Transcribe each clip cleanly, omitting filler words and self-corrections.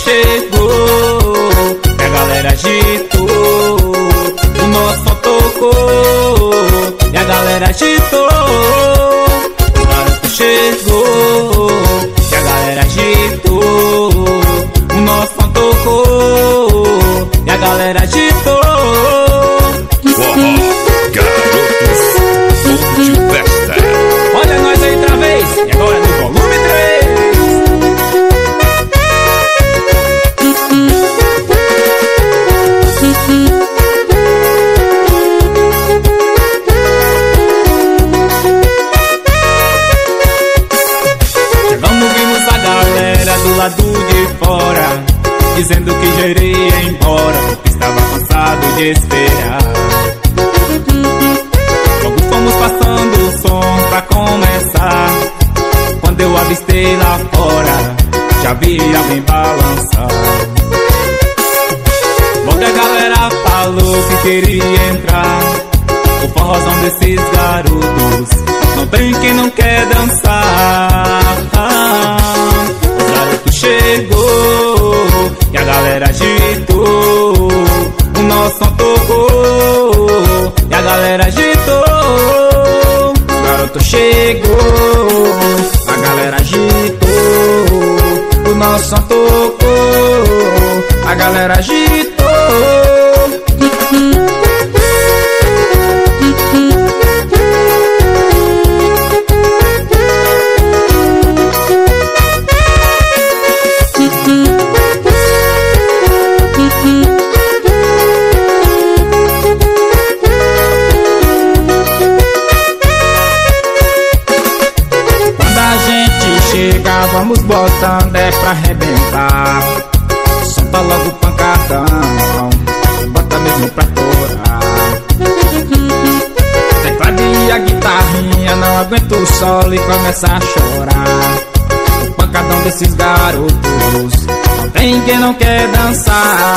chegou e a galera agitou. O nosso som tocou e a galera agitou. O garoto chegou e a galera agitou. O nosso som tocou e a galera agitou. Garotos, som de festa. Olha nós aí outra vez, e agora no volume 3. Chegamos, vimos a galera do lado de fora, dizendo que já iria embora, porque estava cansado de esperar. Logo fomos passando o som pra começar. Quando eu avistei lá fora, já vi alguém balançar. Logo a galera falou que queria entrar. O forrozão desses garotos, não tem quem não quer dançar. O garoto chegou e a galera agitou. O nosso som tocou e a galera agitou. O garoto chegou, a galera agitou. O nosso som tocou, a galera agitou. Vamos botando é pra arrebentar. Solta logo o pancadão, bota mesmo pra torar. Teclado e a guitarrinha não aguenta o solo e começa a chorar. O pancadão desses garotos, não tem quem não quer dançar.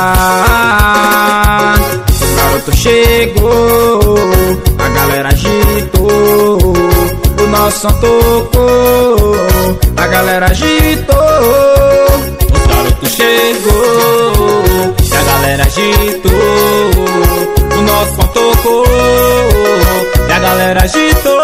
O garoto chegou, a galera agitou. O nosso som tocou, a galera agitou. O garoto chegou e a galera agitou. O nosso som tocou e a galera agitou.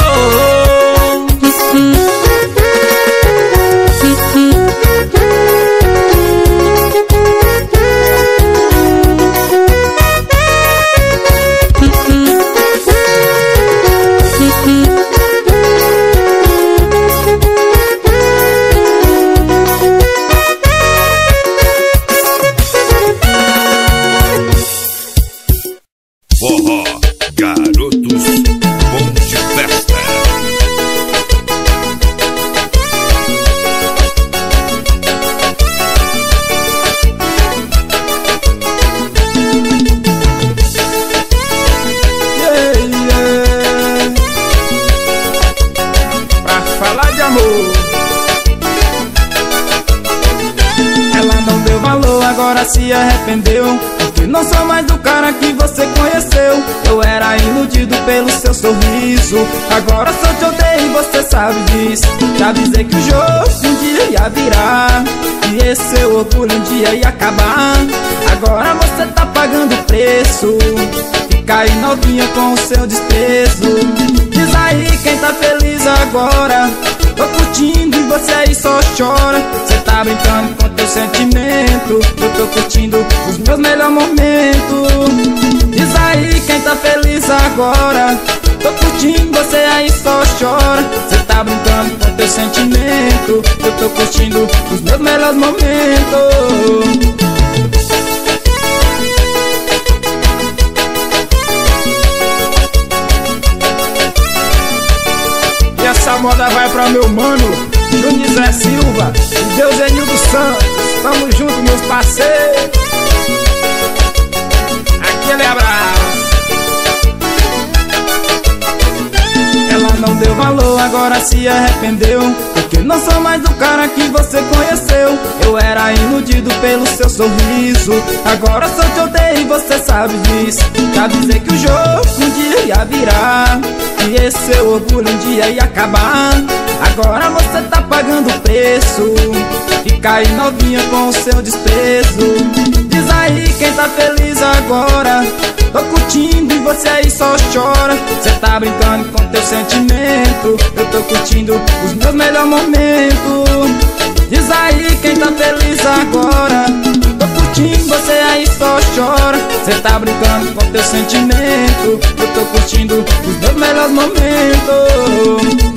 Forró, garotos, bom de festa. Yeah, yeah. Pra falar de amor, ela não deu valor, agora se arrependeu. Não sou mais do cara que você conheceu. Eu era iludido pelo seu sorriso. Agora só te odeio e você sabe disso. Já avisei que o jogo um dia ia virar, e esse seu orgulho um dia ia acabar. Agora você tá pagando o preço. Fica aí novinha com o seu desprezo. Diz aí quem tá feliz agora. Tô curtindo e você aí só chora. Cê tá brincando com teu sentimento. Eu tô curtindo os meus melhores momentos. Diz aí quem tá feliz agora. Tô curtindo, você aí só chora. Cê tá brincando com teu sentimento. Eu tô curtindo os meus melhores momentos. Essa moda vai pra meu mano Júnior Silva e Deusenildo Santos. Tamo junto, meus parceiros. Aquele abraço. Ela não deu valor, agora se arrependeu, porque não sou mais do cara que você conheceu. Eu era iludido pelo seu sorriso. Agora só te odeio e você sabe disso. Já avisei que o jogo um dia ia virar, e esse seu orgulho um dia ia acabar. Agora você tá pagando o preço. cair novinha com o seu desprezo. Diz aí quem tá feliz agora. Tô curtindo e você aí só chora. Cê tá brincando com teu sentimento, eu tô curtindo os meus melhores momentos. Diz aí quem tá feliz agora. Tô curtindo, você aí só chora. Cê tá brincando com teu sentimento, eu tô curtindo os meus melhores momentos.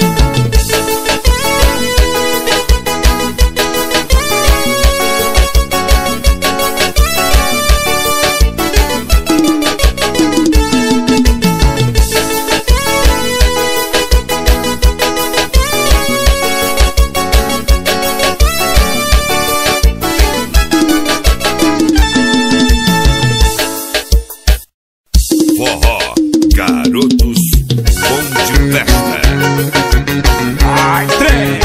Forró, garotos, bom de festa. Ai, trem!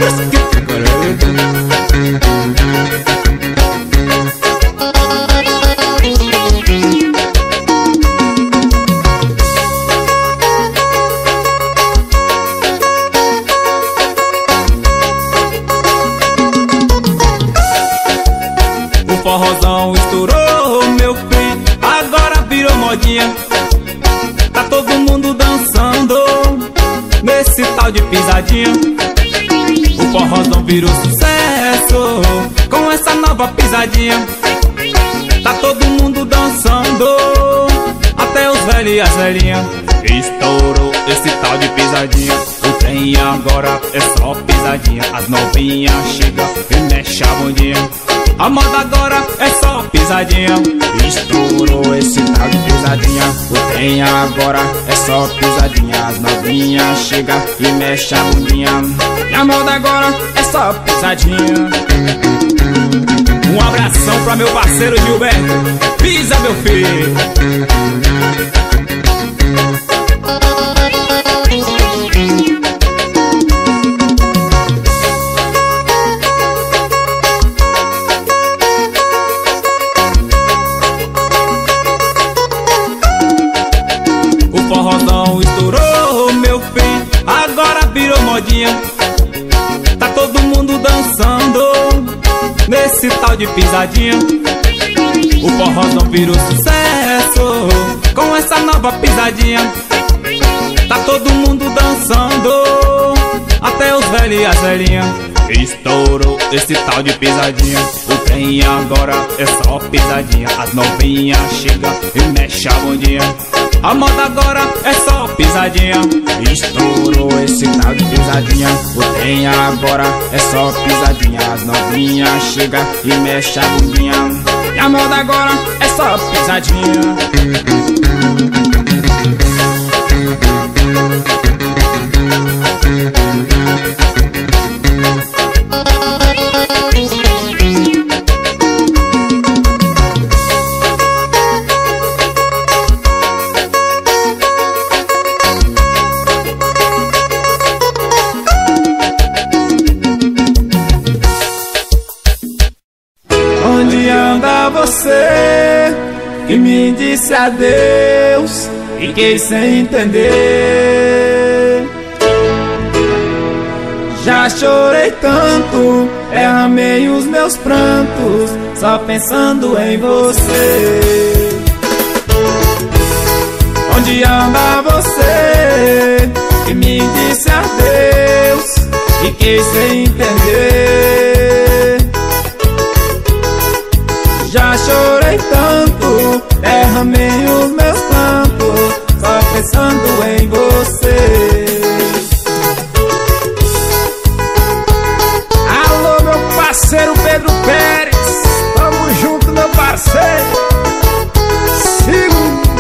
O forrozão estourou, meu filho, agora virou modinha. Tá todo mundo dançando nesse tal de pisadinha. O forrozão virou sucesso com essa nova pisadinha. Tá todo mundo dançando, até os velhos e as velhinhas. Estourou esse tal de pisadinha. O trem agora é só pisadinha. As novinhas chegam e mexe a bundinha. A moda agora é só pisadinha. Estourou esse tal de pisadinha. O trem agora é só pisadinha. As novinhas chegam e mexe a bundinha. E a moda agora é só pisadinha. Um abração pra meu parceiro Gilberto. Pisa, meu filho. O forrozão estourou, meu filho, agora virou modinha. Tá todo mundo dançando nesse tal de pisadinha. O forrozão virou sucesso com essa nova pisadinha. Tá todo mundo dançando, até os velhos e as velhinhas. Estourou esse tal de pisadinha. O trem agora é só pisadinha. As novinhas chegam e mexe a bundinha. A moda agora é só pisadinha. Estourou esse tal de pisadinha. O trem agora é só pisadinha. As novinhas chegam e mexe a bundinha. E a moda agora é só pisadinha. Onde anda você que me disse adeus? Fiquei sem entender. Já chorei tanto, derramei os meus prantos, só pensando em você. Onde anda você que me disse adeus? Fiquei sem entender. Já chorei tanto, derramei os meus prantos, só pensando em você. Alô, meu parceiro Pedro Pérez, tamo junto, meu parceiro. Segura.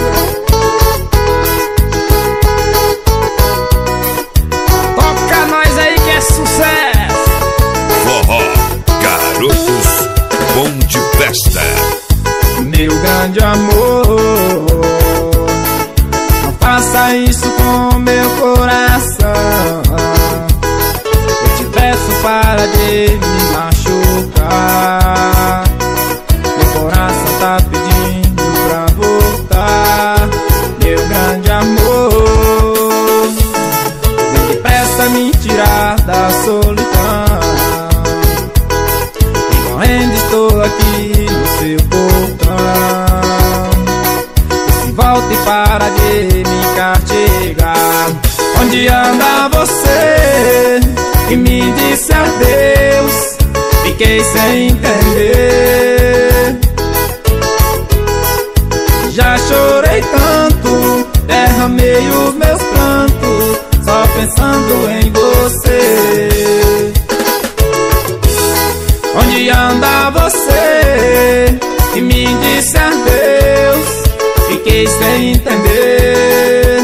Toca nós aí que é sucesso. Forró, garotos, bom de festa. Meu grande amor, não faça isso com meu coração. Eu te peço para de me machucar. Meu coração tá pedindo pra voltar. Meu grande amor, vem depressa me tirar da solidão. disse adeus, fiquei sem entender. Já chorei tanto, derramei os meus prantos, só pensando em você. Onde anda você, que me disse adeus, fiquei sem entender.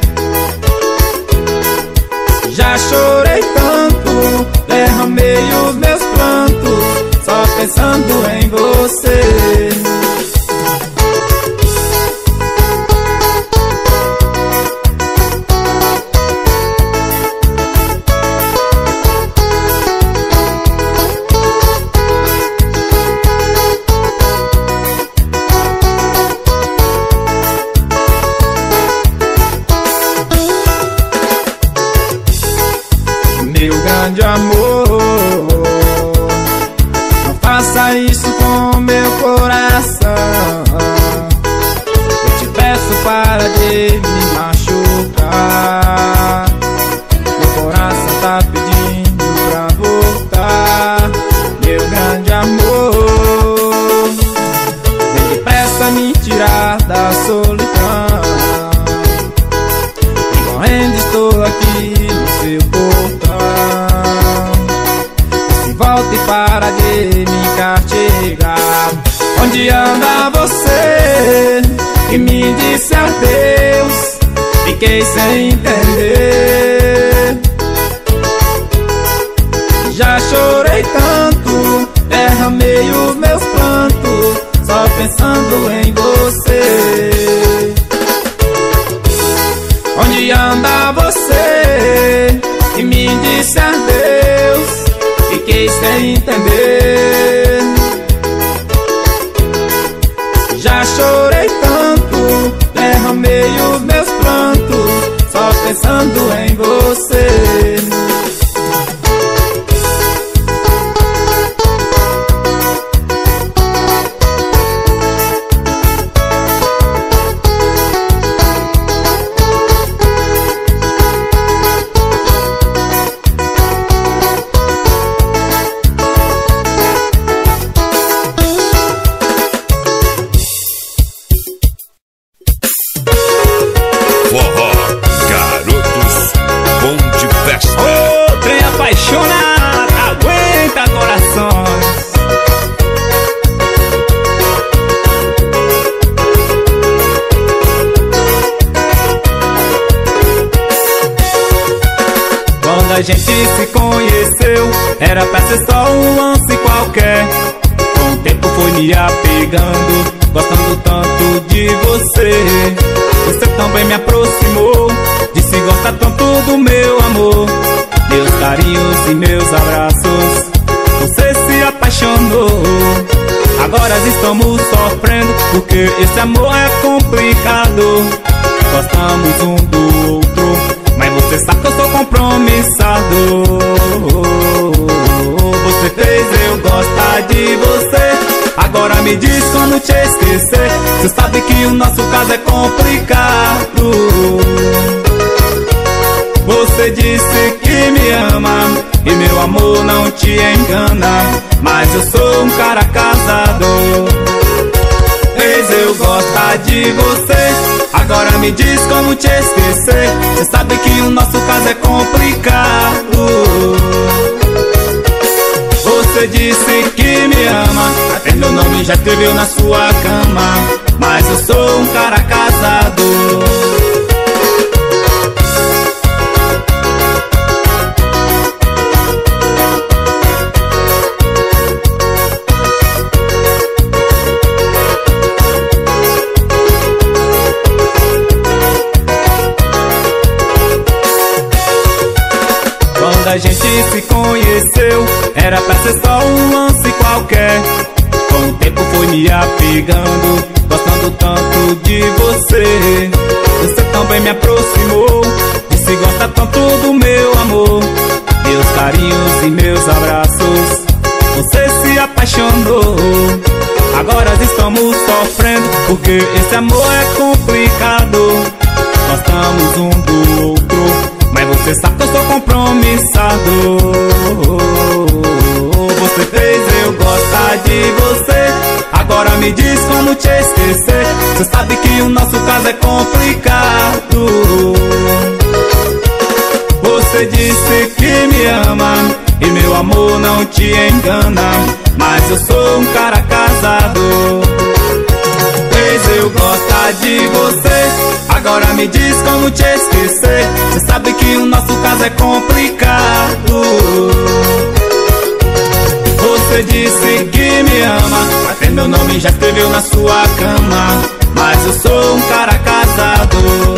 Já chorei tanto, derramei os meus prantos, só pensando em você. Meu grande amor, não faça isso com meu coração. Eu te peço para de me machucar. Meu coração tá pedindo pra voltar. Meu grande amor, vem depressa me tirar da solidão. E correndo estou aqui no seu portão. Volte para de me castigar. Onde anda você, que me disse adeus, fiquei sem entender. Já chorei tanto, derramei os meus prantos, só pensando em você. Onde anda você, que me disse adeus, fiquei sem entender. Já chorei tanto, derramei os meus prantos, só pensando em você. A gente se conheceu, era pra ser só um lance qualquer. Com o tempo foi me apegando, gostando tanto de você. Você também me aproximou, disse gosta tanto do meu amor. Meus carinhos e meus abraços, você se apaixonou. Agora estamos sofrendo, porque esse amor é complicado. Gostamos um do outro, mas você sabe que eu sou compromissado. Você fez eu gostar de você, agora me diz quando te esquecer. Você sabe que o nosso caso é complicado. Você disse que me ama e meu amor não te engana, mas eu sou um cara casado. Fez eu gostar de você, agora me diz como te esquecer. Você sabe que o nosso caso é complicado. Você disse que me ama, até meu nome já escreveu na sua cama, mas eu sou um cara casado. Quando a gente se conheceu, era pra ser só um lance qualquer. Com o tempo foi me apegando, gostando tanto de você. Você também me aproximou, disse gosta tanto do meu amor. Meus carinhos e meus abraços, você se apaixonou. Agora estamos sofrendo, porque esse amor é complicado. Gostamos um do outro, mas você Você sabe que eu sou compromissado. Você fez eu gostar de você, agora me diz como te esquecer. Você sabe que o nosso caso é complicado. Você disse que me ama e meu amor não te engana, mas eu sou um cara casado. Fez eu gostar de você, agora me diz como te esquecer. Você sabe que o nosso caso é complicado. Você disse que me ama, até meu nome já escreveu na sua cama, mas eu sou um cara casado.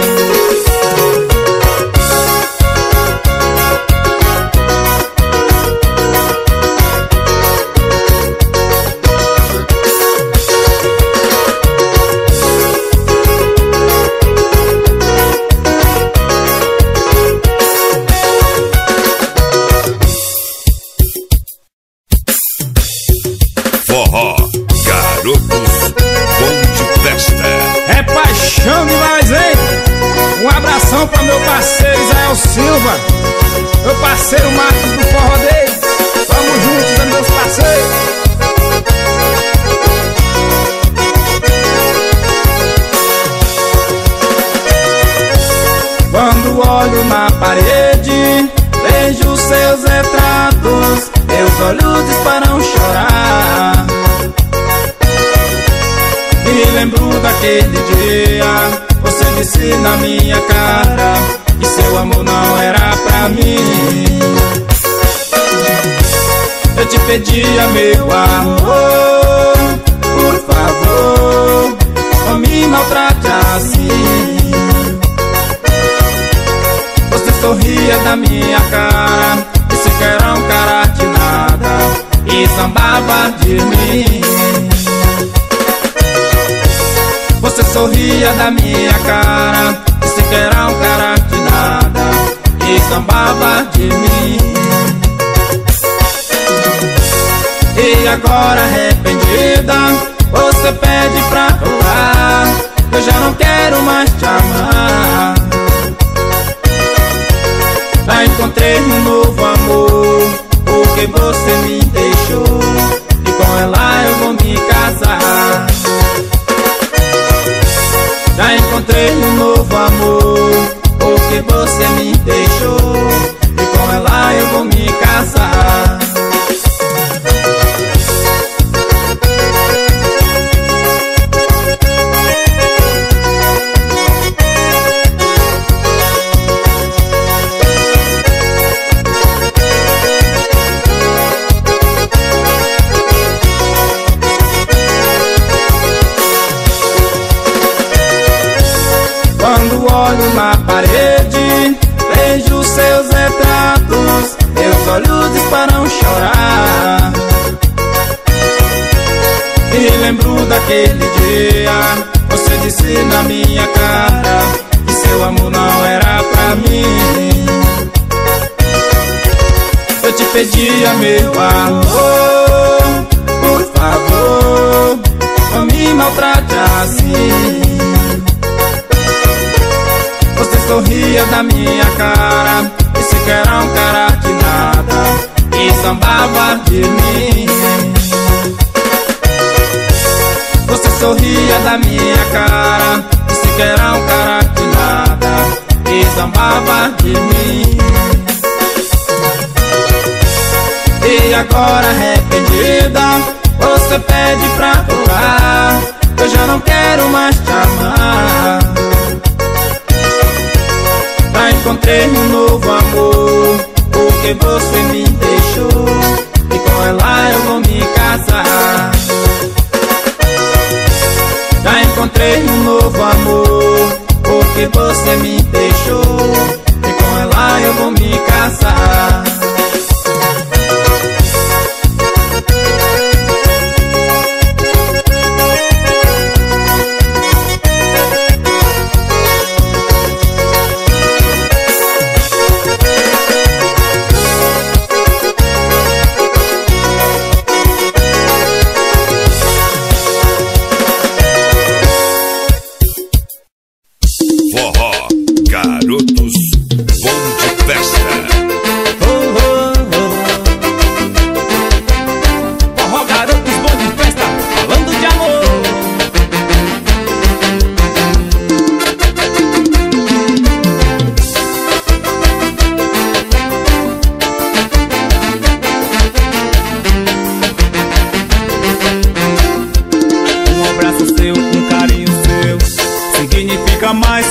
Forró, garotos, bom de festa. É paixão demais, hein? Um abração pra meu parceiro Israel Silva, meu parceiro Marcos do Forró Day. Tamo juntos, é meus parceiros. Quando olho na parede, vejo seus retratos, meus olhos disparam chorar. Me lembro daquele dia, você disse na minha cara que seu amor não era pra mim. Eu te pedia, meu amor, por favor, não me maltrate assim. Você sorria da minha cara, disse que era um cara de nada e zambava de mim. Você sorria da minha cara, disse que era um cara de nada e zambava de mim. E agora arrependida, você pede pra voar. Eu já não quero mais te amar. Já encontrei um novo amor, porque você me deixou, e com ela eu vou me casar. Já encontrei um novo amor, porque você me deixou, e com ela eu vou me casar. Quando olho na parede, vejo seus retratos, meus olhos disparam chorar. Me lembro daquele dia, você disse na minha cara que seu amor não era pra mim. Eu te pedia, meu amor, por favor, não me maltrate assim. Você sorria da minha cara, disse que era um cara de nada e zambava de mim. Você sorria da minha cara, disse que era um cara de nada e zambava de mim. E agora arrependida, você pede pra voar. Eu já não quero mais te amar. Já encontrei um novo amor, porque você me deixou, e com ela eu vou me casar. Já encontrei um novo amor, porque você me deixou, e com ela eu vou me casar.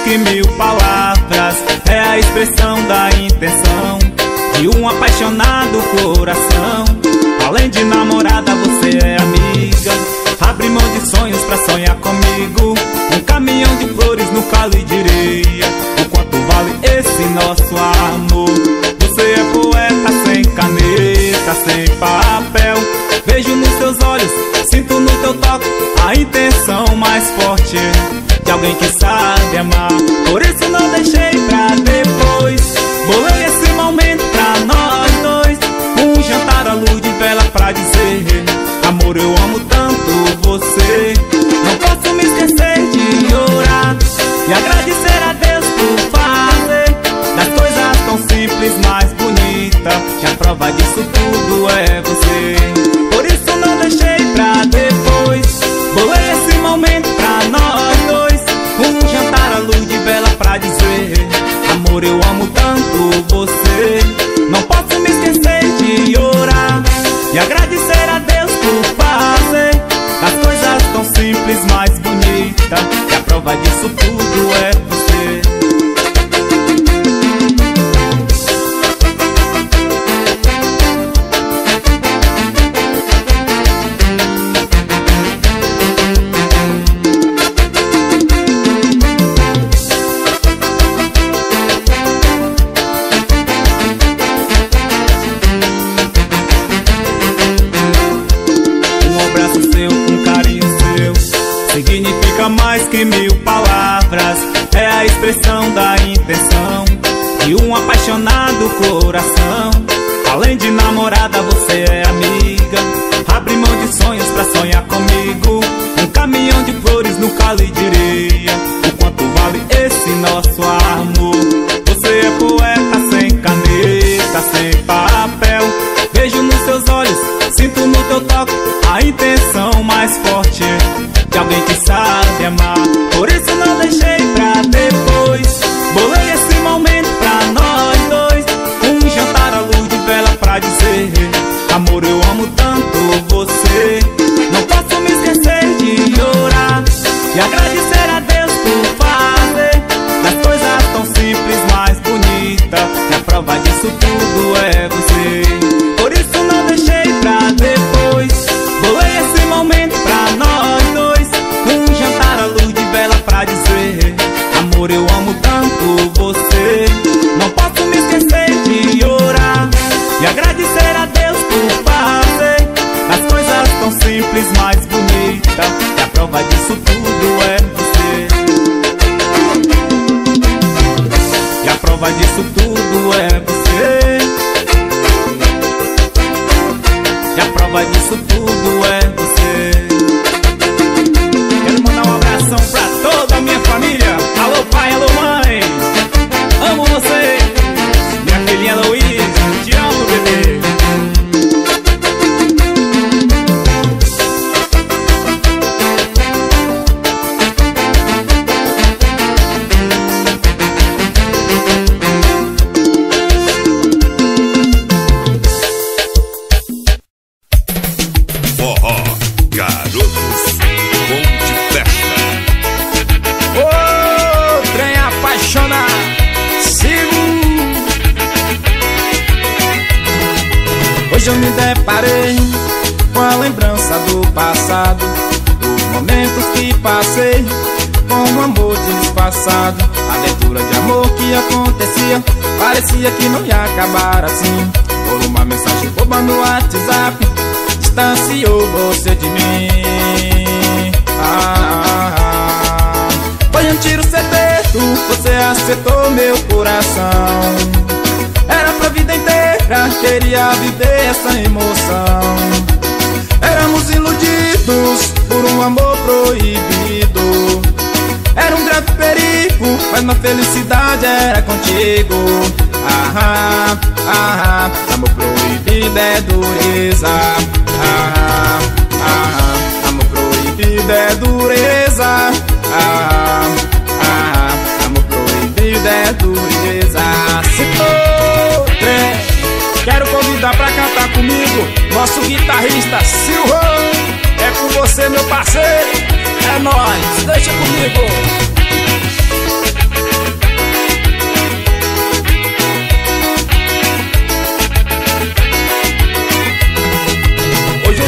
que 1000 palavras. É a expressão da intenção de um apaixonado coração. Além de namorada, você é amiga. Abre mão de sonhos pra sonhar comigo. Um caminhão de flores no calo e de areia. O quanto vale esse nosso amor? Você é poeta sem caneta, sem papel. Vejo nos seus olhos, sinto no teu toque a intenção mais forte de alguém que sabe amar. Por isso não deixei pra depois. Bolei esse momento pra nós dois. Um jantar à luz de vela pra dizer: amor, eu amo tanto você. Não posso me esquecer de orar e agradecer a Deus por fazer das coisas tão simples mais bonita. Que a prova disso tudo é você. Por isso não deixei pra depois. Bolei esse momento pra nós dois. Um jantar à luz de vela pra dizer: amor, eu amo tanto você. Não posso me esquecer de orar e agradecer a Deus por fazer das coisas tão simples mais bonita. Que a prova disso tudo é você. Significa mais que 1000 palavras. É a expressão da intenção de um apaixonado coração. Além de namorada, você é amiga. Abre mão de sonhos pra sonhar comigo. Um caminhão de flores no calo e de areia. O quanto vale esse nosso amor? Você é poeta sem caneta, sem papel. Vejo nos seus olhos, sinto no teu toque a intenção mais forte de alguém que sabe amar. Por isso não deixei pra depois. Bolei esse momento pra nós dois. Um jantar à luz de vela pra dizer: amor, eu amo tanto você. Não posso me esquecer de orar e agradecer a Deus por fazer das coisas tão simples mais bonita. Que a prova disso tudo é você. Por isso não deixei pra depois. Bolei esse momento pra nós dois. Um jantar à luz de vela pra dizer: amor, eu amo tanto você. Não posso me esquecer de orar e agradecer a Deus por fazer das coisas tão simples mais bonita. E a prova disso tudo é você. E a prova disso tudo é você. E a prova disso tudo é você. Quero mandar um abração pra toda a minha família. Alô pai, alô mãe, amo você. Minha filhinha Luísa, te amo, bebê. Forró, garotos, bom de festa. Ô, trem apaixonado, sigo. Hoje eu me deparei com a lembrança do passado, dos momentos que passei com um amor disfarçado. A aventura de amor que acontecia parecia que não ia acabar assim. Por uma mensagem boba no WhatsApp distanciou você de mim. Foi um tiro certeiro, você acertou meu coração. Era pra vida inteira, queria viver essa emoção. Éramos iludidos por um amor proibido. Era um grave perigo, mas minha felicidade era contigo. Amor proibido é dureza. Amor proibido é dureza. Amor proibido é dureza. Quero convidar pra cantar comigo nosso guitarrista Silvan. É com você, meu parceiro. É nóis, deixa comigo.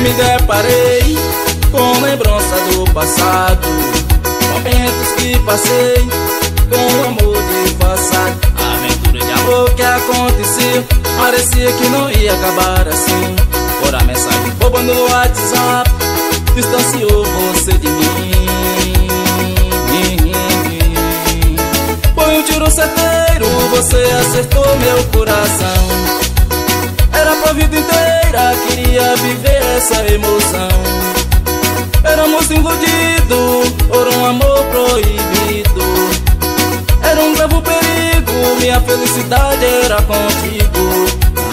me deparei com lembrança do passado, momentos que passei com amor disfarçado. A aventura de amor que aconteceu parecia que não ia acabar assim. Por a mensagem boba no WhatsApp distanciou você de mim. Foi um tiro certeiro, você acertou meu coração. Era pra vida inteira, queria viver essa emoção. Éramos iludidos por um amor proibido. Era um grave perigo, minha felicidade era contigo.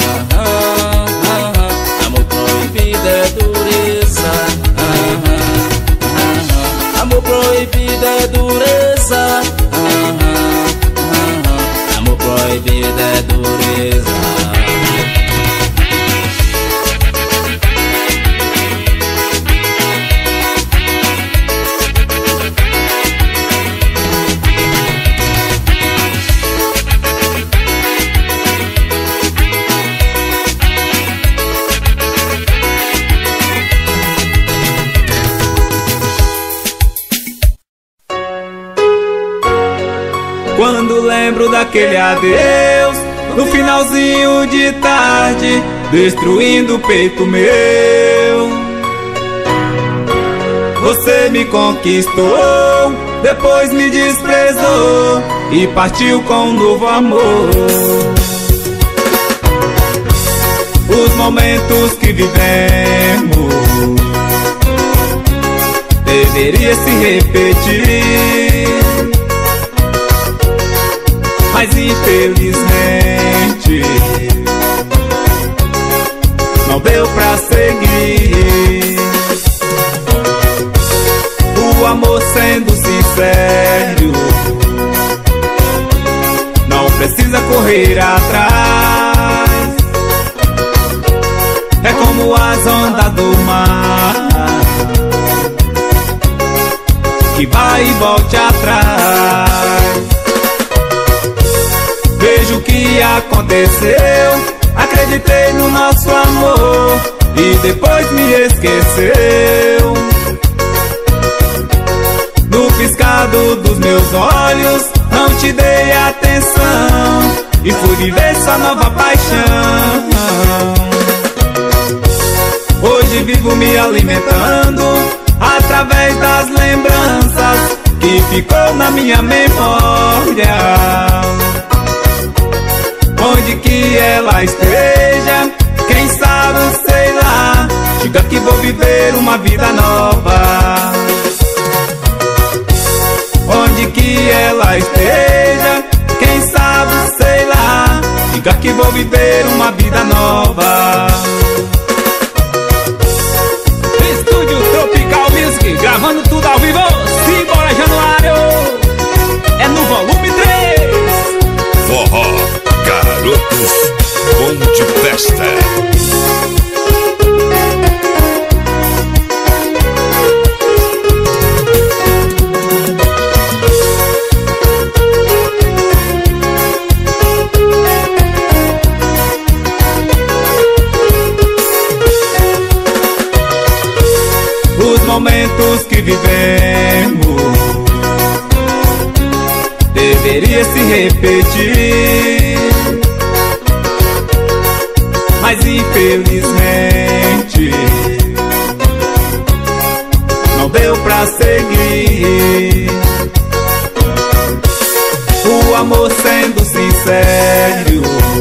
Amor proibido é dureza. Amor proibido é dureza. Amor proibido é dureza. Quando lembro daquele adeus, no finalzinho de tarde, destruindo o peito meu. Você me conquistou, depois me desprezou e partiu com um novo amor. Os momentos que vivemos deveria se repetir, mas infelizmente não deu pra seguir. O amor sendo sincero não precisa correr atrás. É como as ondas do mar que vai e volte atrás. Vejo o que aconteceu, acreditei no nosso amor e depois me esqueceu. No piscado dos meus olhos não te dei atenção e fui viver sua nova paixão. Hoje vivo me alimentando através das lembranças que ficou na minha memória. Onde que ela esteja, quem sabe, sei lá, diga que vou viver uma vida nova. Onde que ela esteja, quem sabe, sei lá, diga que vou viver uma vida nova. Estúdio Tropical Music, gravando tudo ao vivo. Simbora, Januário, é no volume 3. Forró, garotos, bom de festa. Os momentos que vivemos deveria se repetir, mas infelizmente não deu pra seguir. O amor sendo sincero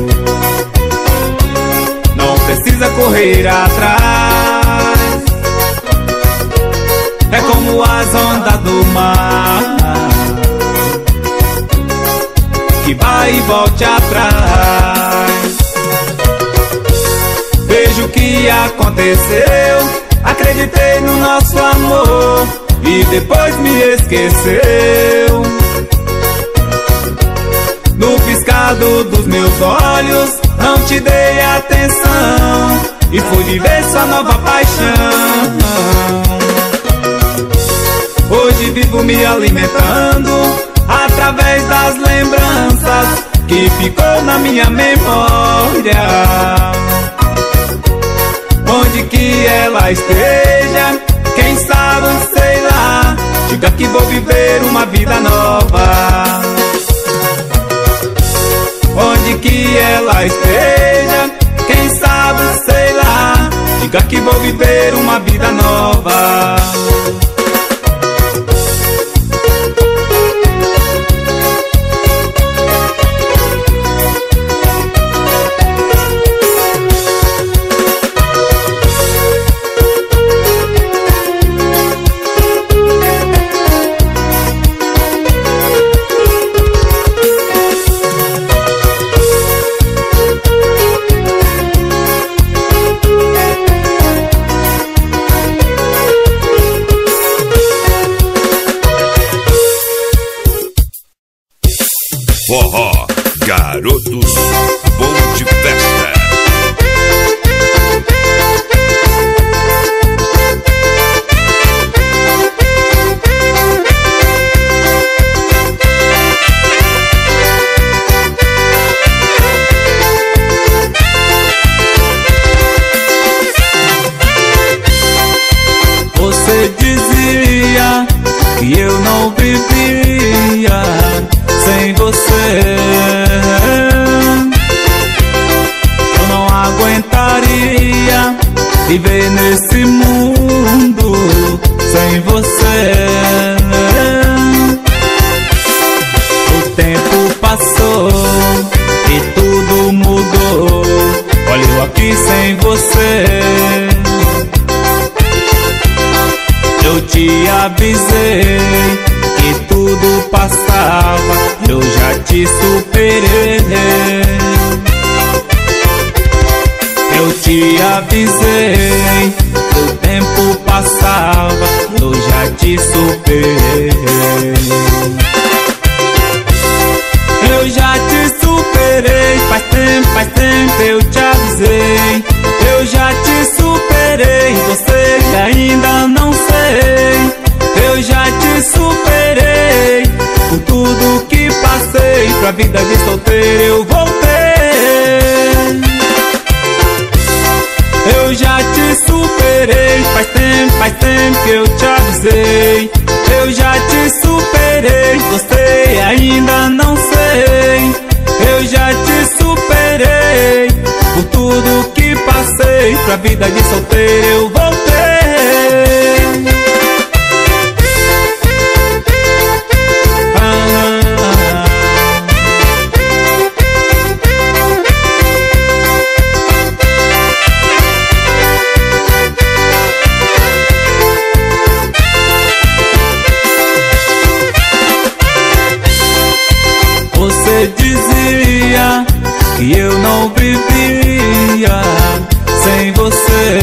não precisa correr atrás. É como as ondas do mar que vai e volte atrás. Vejo o que aconteceu, acreditei no nosso amor e depois me esqueceu. No piscado dos meus olhos não te dei atenção e fui viver sua nova paixão. Hoje vivo me alimentando através das lembranças que ficou na minha memória. onde que ela esteja, quem sabe, sei lá, diga que vou viver uma vida nova. Onde que ela esteja, quem sabe, sei lá, diga que vou viver uma vida nova. Forró, garotos, bom de festa. Você dizia que eu não vivia sem você, eu não aguentaria viver nesse mundo sem você. O tempo passou e tudo mudou, olha eu aqui sem você. Eu te avisei que tudo passava, eu já te superei. Eu te avisei que o tempo passava, eu já te superei. Eu já te superei, faz tempo eu te avisei. Eu já te superei, você ainda não sei. Eu já te superei, por tudo que passei, pra vida de solteiro eu voltei. Eu já te superei, faz tempo que eu te avisei. Eu já te superei, você ainda não sei. Eu já te superei, por tudo que passei, pra vida de solteiro eu voltei. Você dizia que eu não vivia sem você,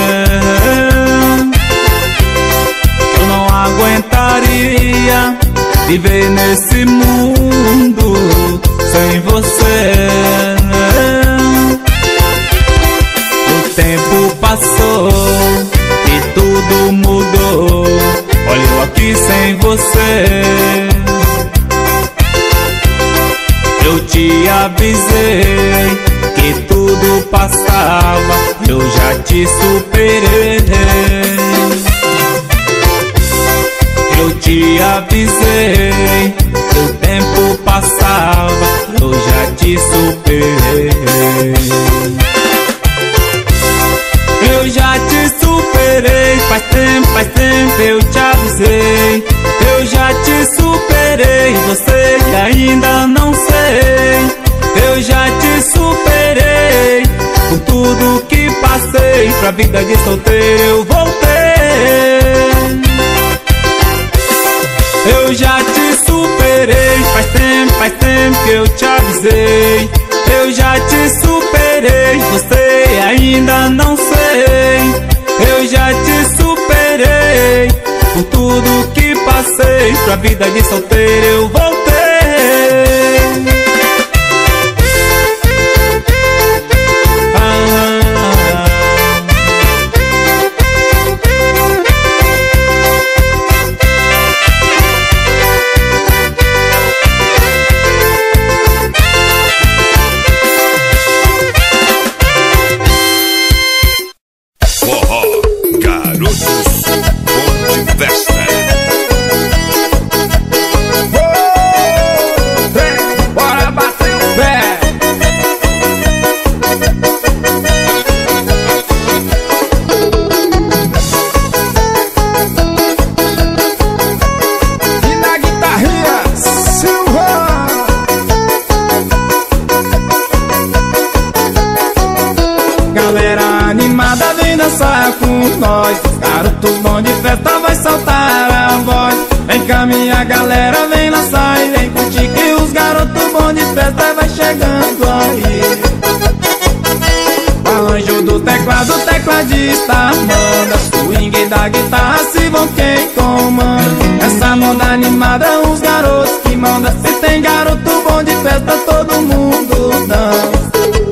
eu não aguentaria viver nesse mundo sem você. O tempo passou e tudo mudou, olha eu aqui sem você. Eu te avisei que tudo passava, eu já te superei. Eu te avisei que o tempo passava, eu já te superei. Eu já te superei, faz tempo eu te avisei. Eu já te superei, você ainda não sei. Eu já te superei, por tudo que passei, pra vida de solteiro eu voltei. Eu já te superei, faz tempo que eu te avisei. Eu já te superei, você ainda não sei. Eu já te superei, por tudo que passei, pra vida de solteiro eu voltei. Garotos Bom de Festa. Bora bater o pé. E na guitarrinha, Silva. Galera animada vem dançar com nós. Garotos bom de festa vai soltar a voz. Vem cá minha galera, vem lançar e vem curtir que os garotos bom de festa vai chegando aí. Arranjo do teclado, tecladista manda. Swing da guitarra, se vão quem comanda. Essa moda animada, os garotos que manda. Se tem garoto bom de festa, todo mundo dança.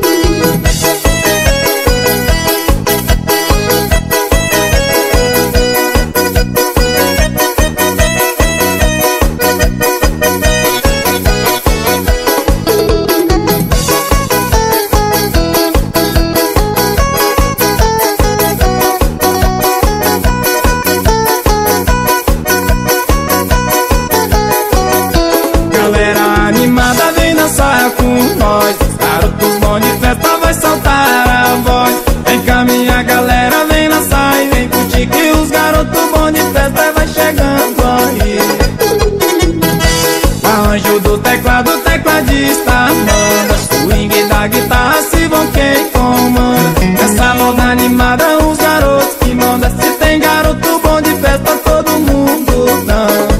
Com nós, garotos bom de festa vai soltar a voz. Vem cá minha galera, vem lançar e vem curtir que os garotos bom de festa vai chegando aí. Arranjo do teclado, tecladista manda. Swing da guitarra, se vão quem comanda. Essa moda animada, os garotos que manda. Se tem garoto bom de festa, todo mundo dança.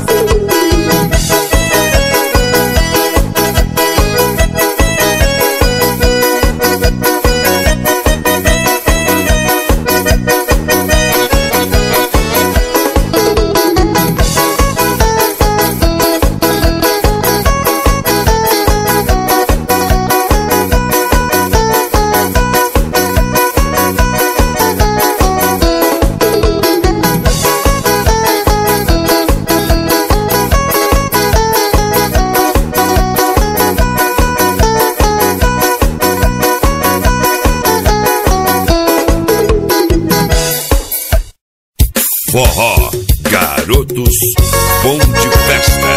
Forró, Garotos Bom de Festa.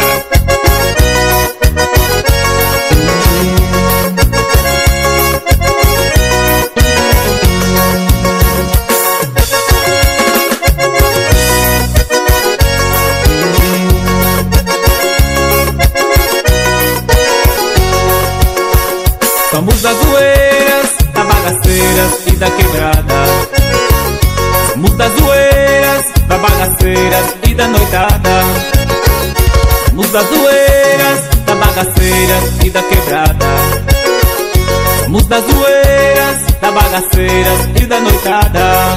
Somos das zoeiras, da bagaceira e da quebrada. Somos das zoeiras, da bagaceira e da noitada. Somos das zoeiras, da bagaceira e da quebrada. Somos das zoeiras, da bagaceira e da noitada.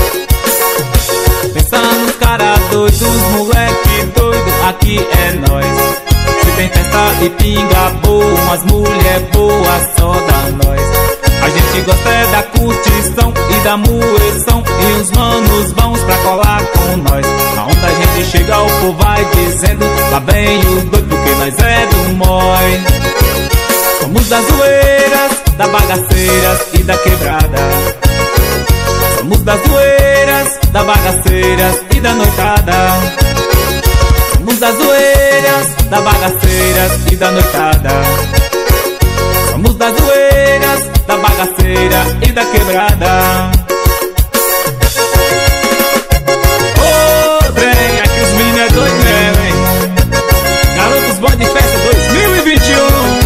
Pensando nos cara doidos, moleque doido, aqui é nós. Se tem festa e pinga boa, umas mulher boas, só dá nós. A gente gosta é da curtição e da moeção, e uns manos bons pra colar com nós. Aonde a gente chega o povo vai dizendo, lá vem os doidos porque nós é do mói. Somos das zoeiras, da bagaceira e da quebrada. Somos das zoeiras, da bagaceira e da noitada. Somos das zoeiras, da bagaceira e da noitada. Somos das zoeiras, da bagaceira e da quebrada. Ô, trem, aqui os meninos é doido mesmo, hein? Garotos Bom de Festa 2021.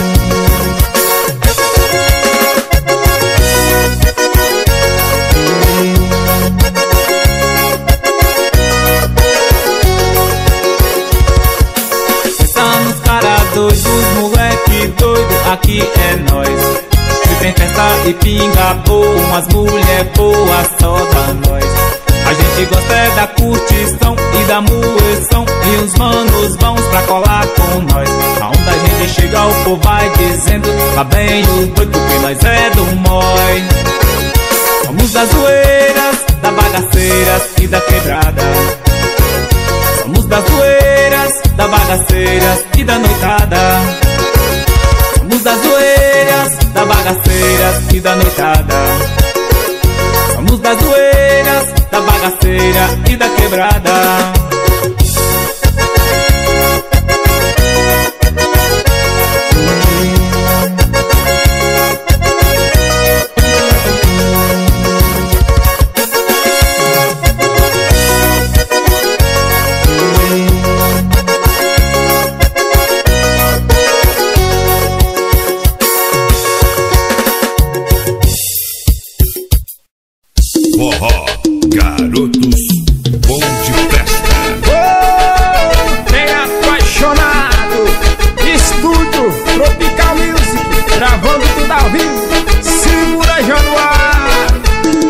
Doidos, moleque doido, aqui é nós. Se tem festa e pinga boa, umas mulher boas, só dá nós. A gente gosta é da curtição e da moeção, e uns manos bons pra colar com nós. Aonde a gente chega o povo vai dizendo, lá bem os doidos porque nós é do mói. Somos das zoeiras, da bagaceira e da quebrada. Somos das zoeiras, da bagaceira e da noitada. Somos das zoeiras, da bagaceira e da noitada. Somos das zoeiras, da bagaceira aqui da quebrada. Forró, garotos, bom de festa. Bem apaixonado. Estúdio Tropical Music, gravando tudo ao vivo. Segura Januário.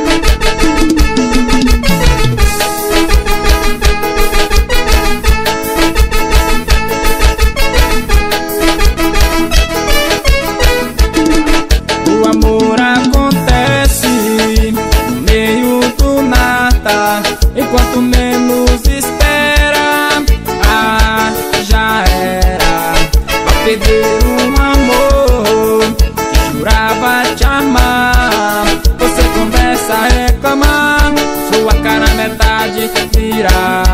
O amor acontece no meio do nada, enquanto menos espera, já era. Ao perder um amor que jurava te amar, você começa a reclamar, sua cara metade vira.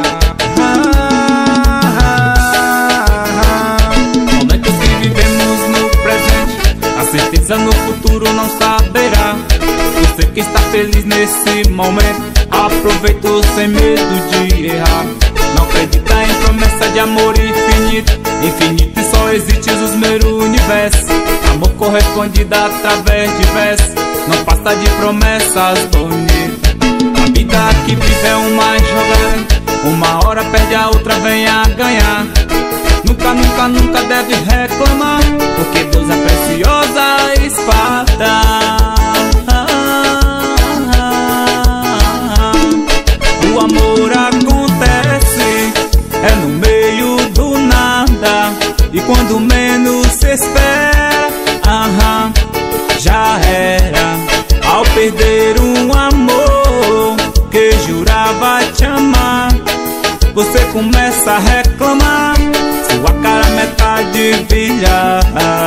Momentos que vivemos no presente, a certeza no futuro não saberá. Você que está feliz nesse momento, aproveita sem medo de errar. Não acredita em promessa de amor infinito, infinito e só existe os meros universo. Amor correspondido através de versos, não passa de promessas bonitas. A vida que vive é uma jogada, uma hora perde, a outra vem a ganhar. Nunca, nunca, nunca deve reclamar, porque Deus é preciosa espada. O amor acontece, é no meio do nada, e quando menos se espera, já era. Ao perder um amor que jurava te amar, você começa a reclamar, sua cara metade vira.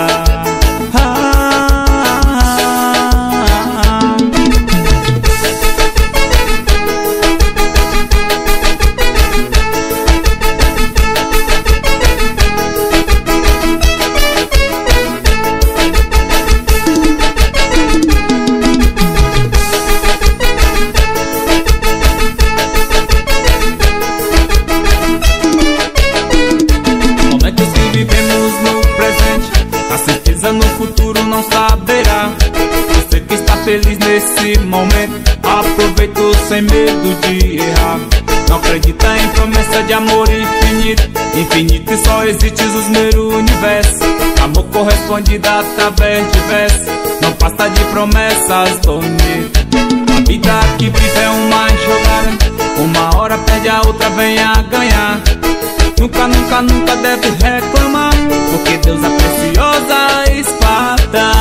No futuro não saberá. Você que está feliz nesse momento, aproveita sem medo de errar. Não acredita em promessa de amor infinito, infinito e só existe os meros universo. Amor correspondido através de versos, não passa de promessas bonitas. A vida que vive é uma jogada, uma hora perde, a outra vem a ganhar. Nunca, nunca, nunca deve reclamar, porque Deus é preciosa espada.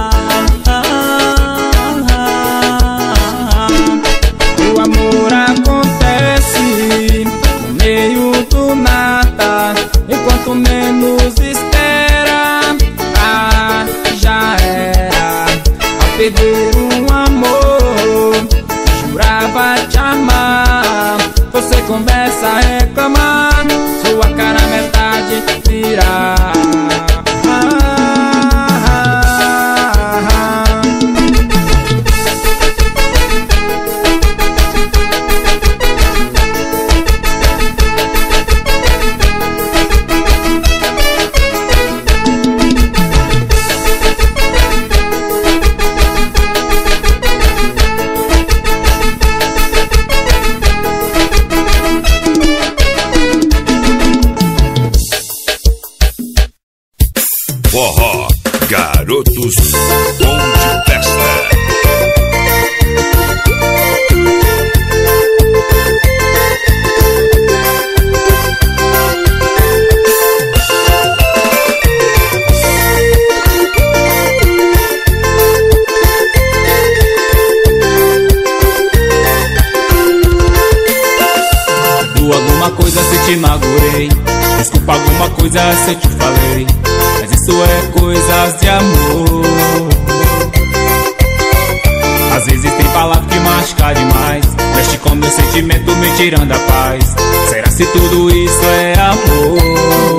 O amor acontece no meio do nada, enquanto menos espera, já era. Ao perder um amor que jurava te amar, você começa a reclamar, sua cara metade vira. Forró, garotos, bom de festa. Alguma coisa se te magoei, desculpa alguma coisa se eu te falei, mas isso é coisas de amor. Às vezes tem palavra que machuca demais, mexe com meu sentimento me tirando a paz. Será se tudo isso é amor?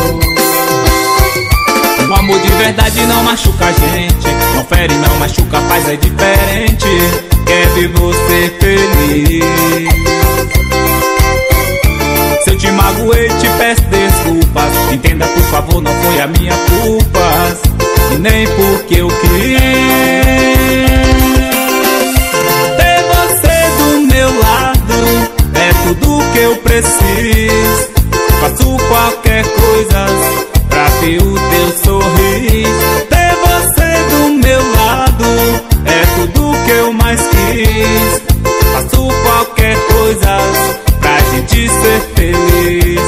Um amor de verdade não machuca a gente, não fere, não machuca, faz é diferente. Quer ver você feliz. Se eu te magoei, te peço desculpas. Entenda por favor, não foi a minha culpa, e nem porque eu quis. Ter você do meu lado é tudo que eu preciso. Faço qualquer coisa pra ver o teu sorriso. Ter você do meu lado é tudo que eu mais quis. Faço qualquer coisa pra gente ser feliz.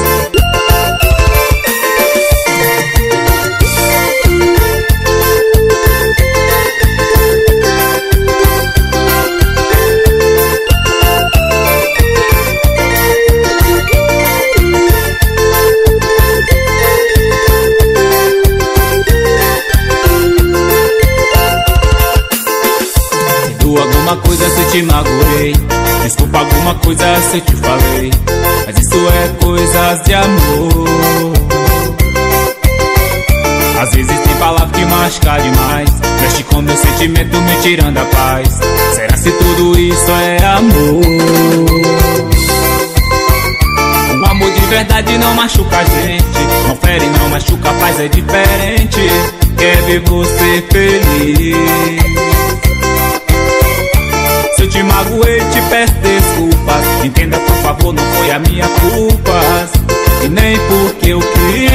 Alguma coisa se eu te magoei, desculpa alguma coisa se eu te falei, mas isso é coisas de amor. Às vezes tem palavras que machucam demais, mexe com meu sentimento me tirando a paz. Será se tudo isso é amor? Um amor de verdade não machuca a gente, não fere, não machuca, faz é diferente. Quer ver você feliz. Se eu te magoei, te peço desculpas. Entenda por favor, não foi a minha culpa, e nem porque eu quis.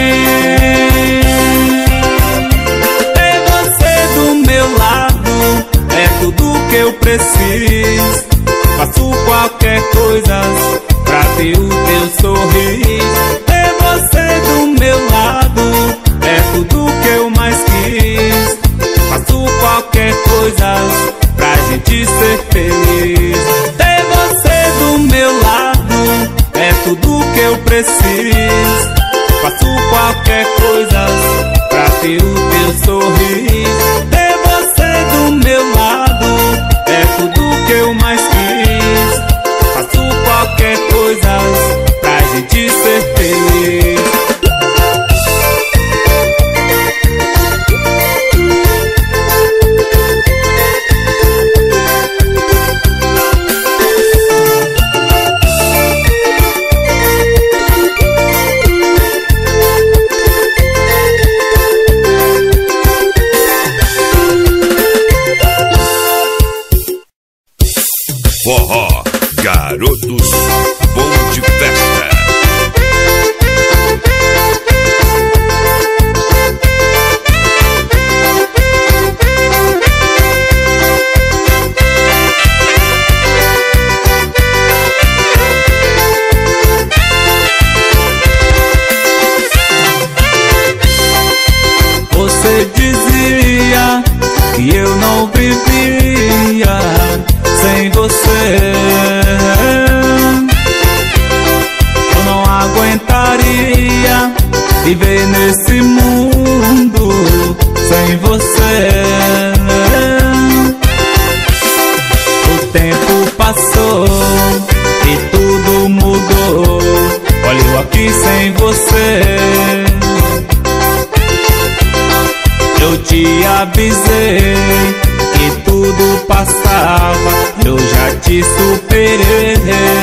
Ter você do meu lado é tudo que eu preciso. Faço qualquer coisa pra ver o teu sorriso. Ter você do meu lado é tudo que eu mais quis. Faço qualquer coisa pra gente ser feliz. Ter você do meu lado é tudo que eu preciso. Faço qualquer coisa pra ter o teu sorriso. Ter você do meu lado é tudo que eu mais quis. Faço qualquer coisa pra gente ser feliz. Forró, garotos, bom de festa. Você dizia que eu não vivia sem você. Eu não aguentaria viver nesse mundo sem você. O tempo passou e tudo mudou. Olha eu aqui sem você. Eu te avisei que tudo passava, eu já te superei.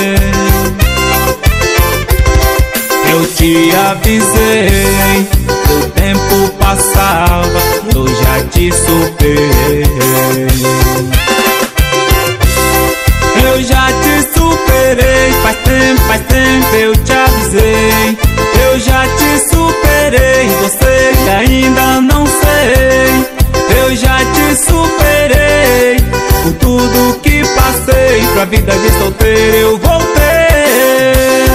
Eu te avisei que o tempo passava, eu já te superei. Eu já te superei, faz tempo eu te avisei. Eu já te superei, você ainda não sei. Eu já te superei, por tudo que passei, pra vida de solteiro eu voltei.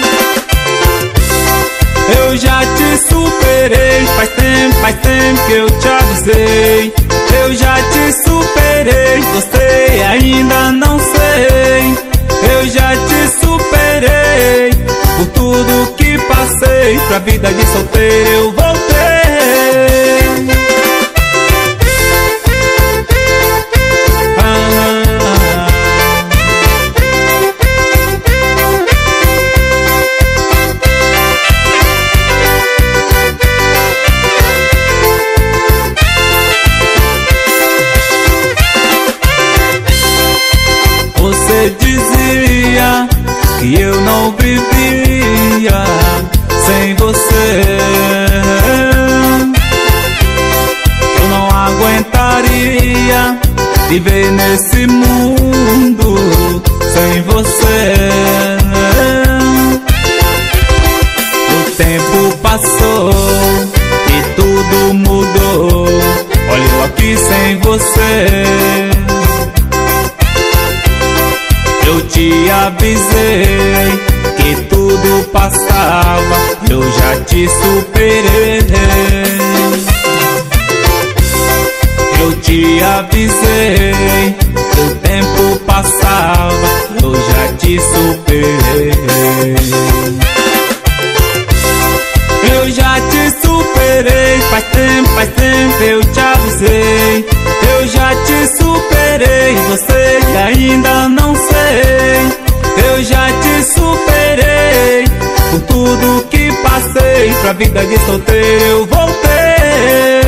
Eu já te superei, faz tempo que eu te avisei. Eu já te superei, você ainda não sei. Eu já te superei, por tudo que passei, pra vida de solteiro eu voltei. viver nesse mundo sem você. O tempo passou e tudo mudou. Olha eu aqui sem você. Eu te avisei que tudo passava, eu já te superei. Eu te avisei que o tempo passava, eu já te superei. Eu já te superei, faz tempo eu te avisei. Eu já te superei, você ainda não sei. Eu já te superei, por tudo que passei, pra vida de solteiro eu voltei.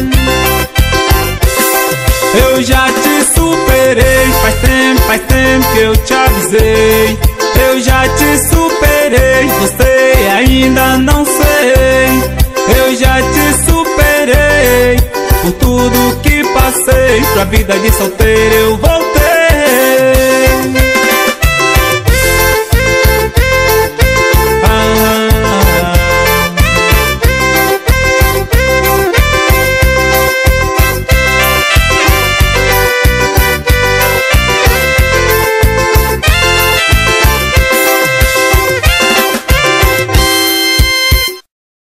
Eu já te superei, faz tempo que eu te avisei. Eu já te superei, você ainda não sei. Eu já te superei, por tudo que passei, pra vida de solteiro eu voltei.